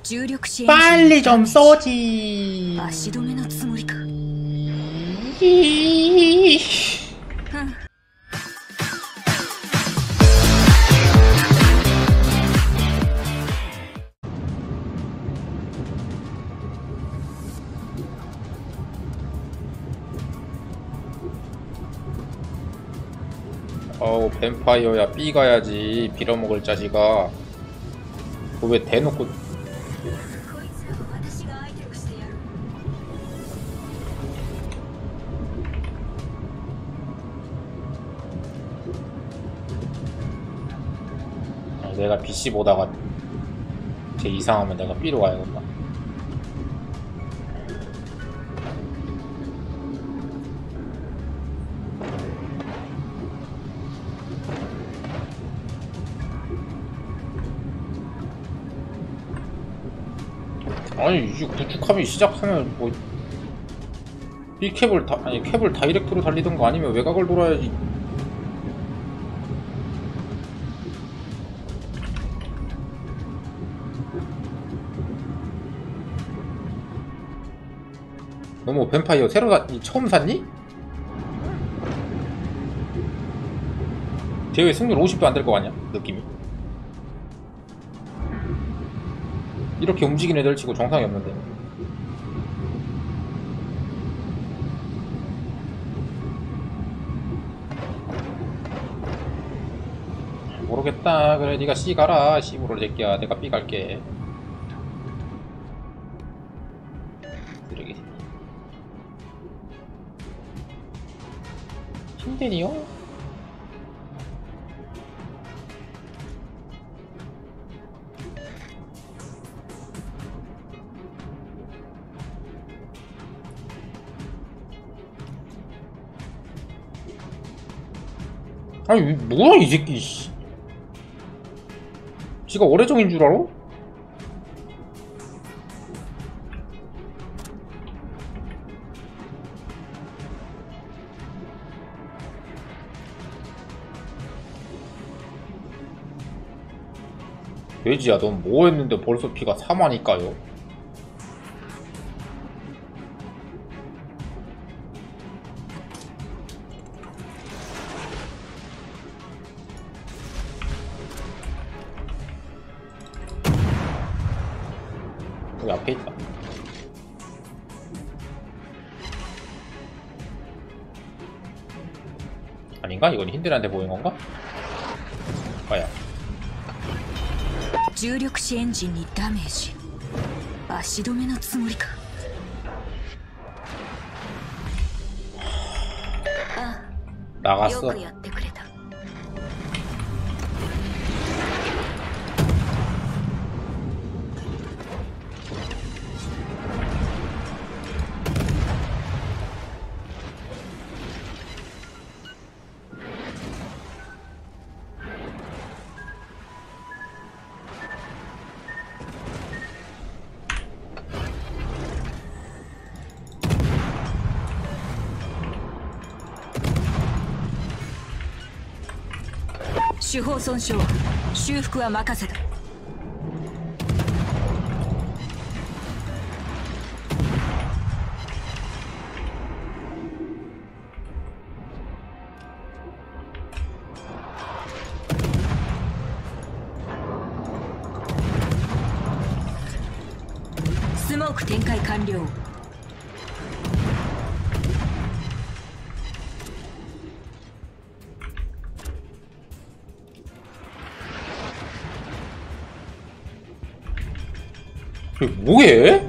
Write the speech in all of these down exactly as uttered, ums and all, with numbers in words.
빨리 좀 쏘지. 어우, 뱀파이어야. B 가야지. 빌어먹을 자식아. 그거 왜 대놓고. 아, 내가 비씨 보다가 쟤 이상하면 내가 B로 가야겠다. 아니 이제 구축함이 시작하면 뭐 B캡을 다 아니 캡을 다이렉트로 달리던가 아니면 외곽을 돌아야지. 너 뭐 뱀파이어 새로 사 처음 샀니? 대회 승률 오십도 안 될 거 아니야 느낌이. 이렇게 움직이는 애들 치고 정상이 없는데. 모르겠다. 그래 니가 C 가라. C으로 새끼야. 내가 B 갈게. 쓰레기 새끼. 힘드니요? 아니 뭐야 이 새끼 씨. 지가 월요정인 줄 알아? 돼지야 넌 뭐 했는데 벌써 피가 삼하니까요? 여기 앞에 있다. 아닌가? 이건 힌들한테 보인 건가? 아야. 重力子エンジンにダメージ。足止めのつもりか。ああ、 나갔어. よくやってくれた。 手法損傷、修復は任せた。スモーク展開完了。 뭐해?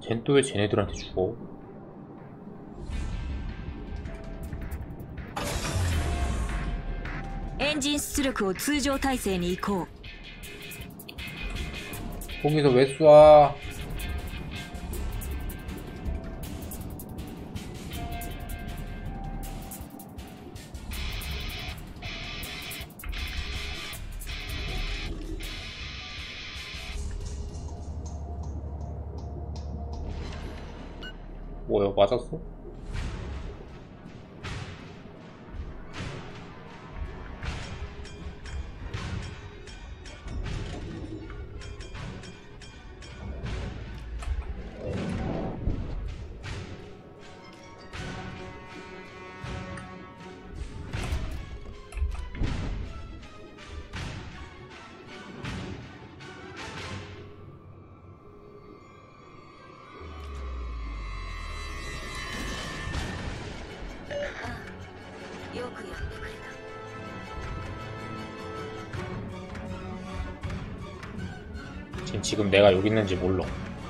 쟨 또 왜 쟤네들한테 죽어? 엔진出力を通常体制に移行 거기서 왜 쏴? 뭐야, 맞았어? 지금 내가 여기 있는지 몰라.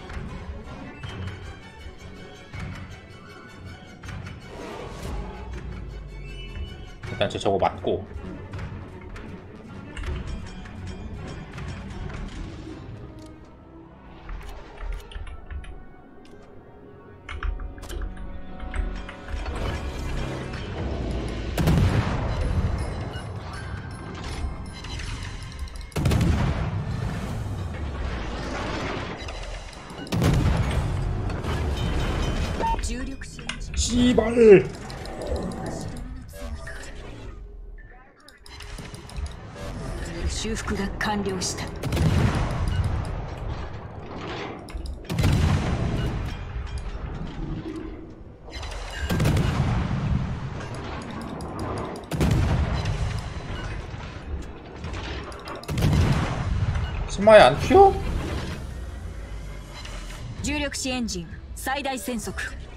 일단 쟤 저거 맞고. 씨발! 修復が完了した 치마에 안 튀어? 重力子エンジン最大戦速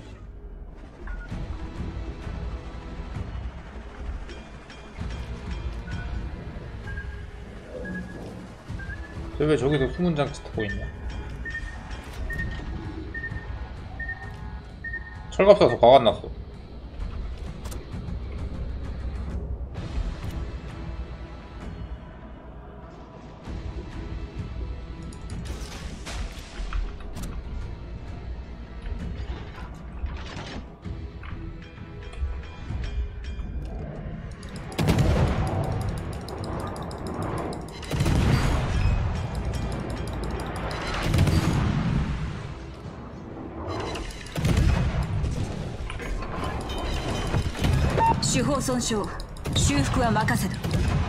쟤 왜 저기서 숨은 장치 타고 있냐? 철갑 사서 과감났어.主砲損傷修復は任せた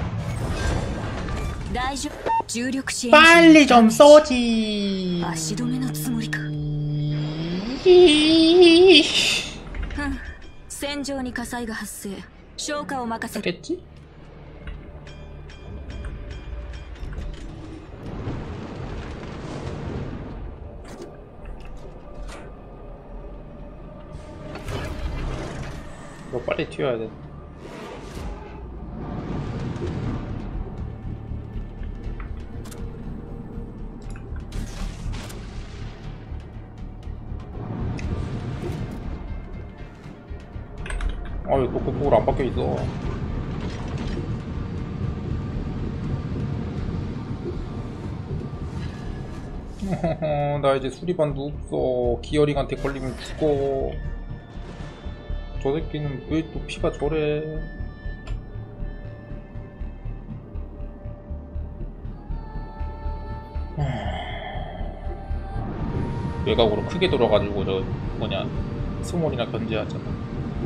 大丈夫重力支援 빨리 좀 쏘지 足止めのつもりか戦場に火災が発生消火を任せる 겠지? 이거 빨리 튀어야 돼. 아, 왜 또 그쪽으로 안 박혀 있어? 나 이제 수리반도 없어. 기어링한테 걸리면 죽어. 저 새끼는 왜 또 피가 저래? 외곽으로 크게 돌아가지고 저 뭐냐 스몰이나 견제하잖아.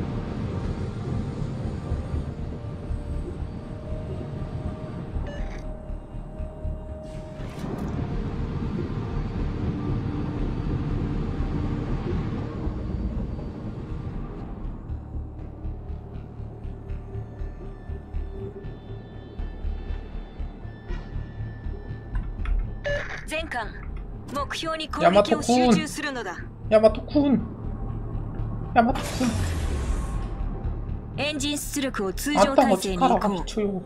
야마토쿤! 야마토쿤! 야마토쿤! 엔진出力を通常 아따 体制に移 어찌가라가 行 미쳐요.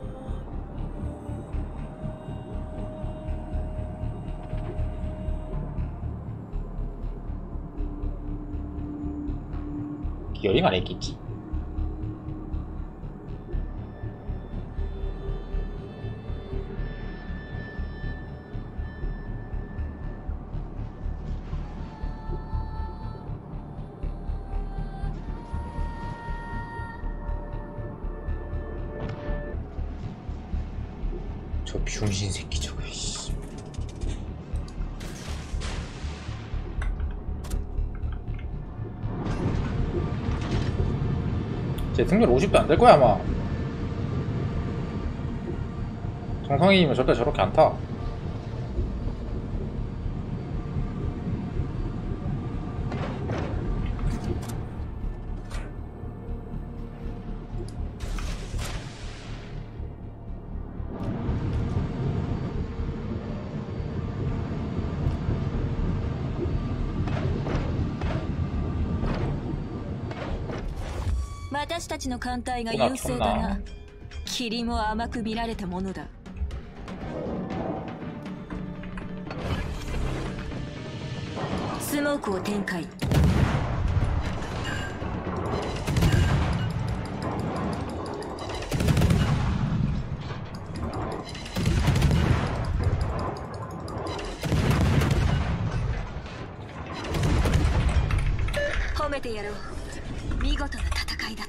여행 안 했겠지? 저 병신 새끼 저거. 씨. 제 승률 오십도 안 될 거야 아마. 정상이면 절대 저렇게 안 타. 私たちの艦隊が優勢だが、霧も甘く見られたものだ。スモークを展開。褒めてやろう。見事な戦いだった。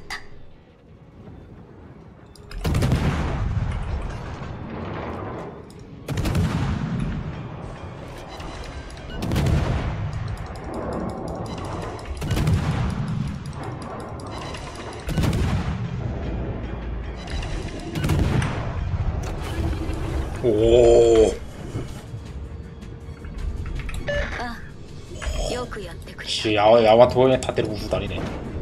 おお。 あ、よくやってくれた。 야와야와토에 다 때리고 후다리네.